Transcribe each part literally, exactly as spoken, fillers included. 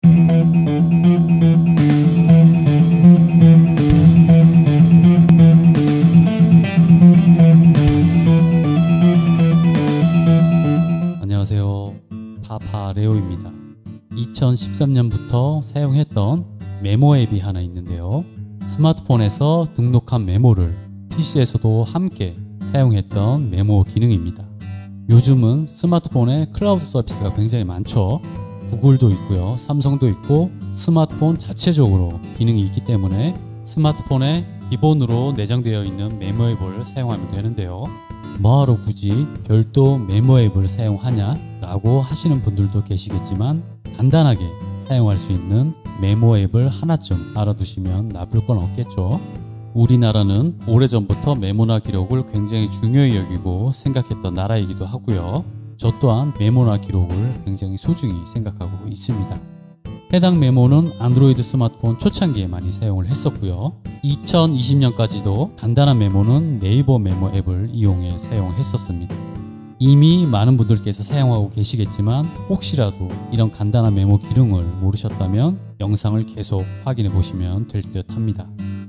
안녕하세요, 파파레오입니다. 이천십삼 년부터 사용했던 메모 앱이 하나 있는데요, 스마트폰에서 등록한 메모를 피시에서도 함께 사용했던 메모 기능입니다. 요즘은 스마트폰에 클라우드 서비스가 굉장히 많죠. 구글도 있고요, 삼성도 있고 스마트폰 자체적으로 기능이 있기 때문에 스마트폰에 기본으로 내장되어 있는 메모 앱을 사용하면 되는데요, 뭐하러 굳이 별도 메모 앱을 사용하냐 라고 하시는 분들도 계시겠지만, 간단하게 사용할 수 있는 메모 앱을 하나쯤 알아두시면 나쁠 건 없겠죠. 우리나라는 오래전부터 메모나 기록을 굉장히 중요히 여기고 생각했던 나라이기도 하고요, 저 또한 메모나 기록을 굉장히 소중히 생각하고 있습니다. 해당 메모는 안드로이드 스마트폰 초창기에 많이 사용을 했었고요, 이천이십 년까지도 간단한 메모는 네이버 메모 앱을 이용해 사용했었습니다. 이미 많은 분들께서 사용하고 계시겠지만, 혹시라도 이런 간단한 메모 기능을 모르셨다면 영상을 계속 확인해 보시면 될 듯 합니다.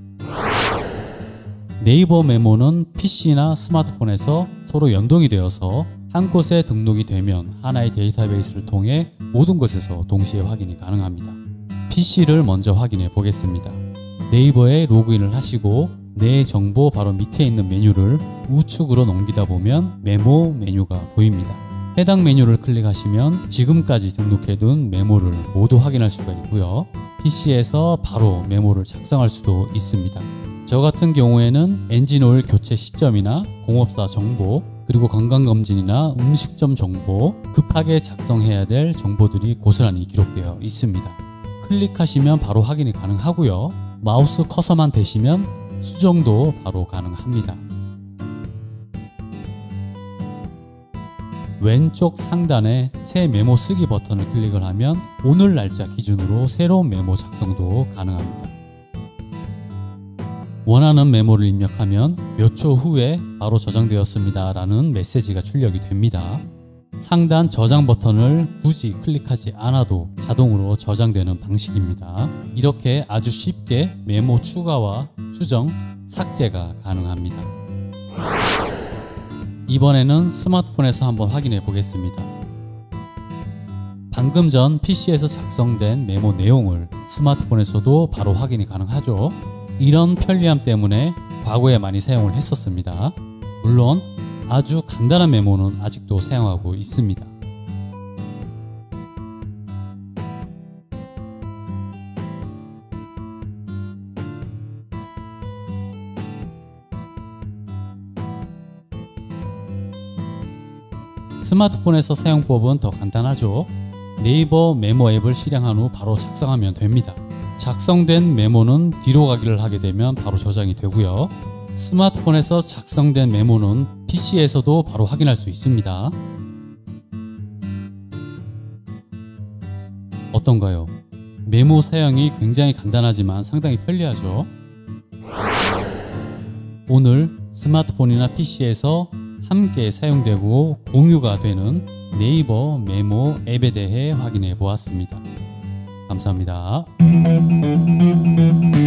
네이버 메모는 피시나 스마트폰에서 서로 연동이 되어서 한 곳에 등록이 되면 하나의 데이터베이스를 통해 모든 곳에서 동시에 확인이 가능합니다. 피시를 먼저 확인해 보겠습니다. 네이버에 로그인을 하시고 내 정보 바로 밑에 있는 메뉴를 우측으로 넘기다 보면 메모 메뉴가 보입니다. 해당 메뉴를 클릭하시면 지금까지 등록해둔 메모를 모두 확인할 수가 있고요, 피시에서 바로 메모를 작성할 수도 있습니다. 저 같은 경우에는 엔진오일 교체 시점이나 공업사 정보, 그리고 건강검진이나 음식점 정보, 급하게 작성해야 될 정보들이 고스란히 기록되어 있습니다. 클릭하시면 바로 확인이 가능하고요, 마우스 커서만 대시면 수정도 바로 가능합니다. 왼쪽 상단에 새 메모 쓰기 버튼을 클릭을 하면 오늘 날짜 기준으로 새로운 메모 작성도 가능합니다. 원하는 메모를 입력하면 몇 초 후에 바로 저장되었습니다 라는 메시지가 출력이 됩니다. 상단 저장 버튼을 굳이 클릭하지 않아도 자동으로 저장되는 방식입니다. 이렇게 아주 쉽게 메모 추가와 수정, 삭제가 가능합니다. 이번에는 스마트폰에서 한번 확인해 보겠습니다. 방금 전 피시에서 작성된 메모 내용을 스마트폰에서도 바로 확인이 가능하죠. 이런 편리함 때문에 과거에 많이 사용을 했었습니다. 물론 아주 간단한 메모는 아직도 사용하고 있습니다. 스마트폰에서 사용법은 더 간단하죠. 네이버 메모 앱을 실행한 후 바로 작성하면 됩니다. 작성된 메모는 뒤로 가기를 하게 되면 바로 저장이 되고요, 스마트폰에서 작성된 메모는 피시에서도 바로 확인할 수 있습니다. 어떤가요? 메모 사용이 굉장히 간단하지만 상당히 편리하죠. 오늘 스마트폰이나 피시에서 함께 사용되고 공유가 되는 네이버 메모 앱에 대해 확인해 보았습니다. 감사합니다.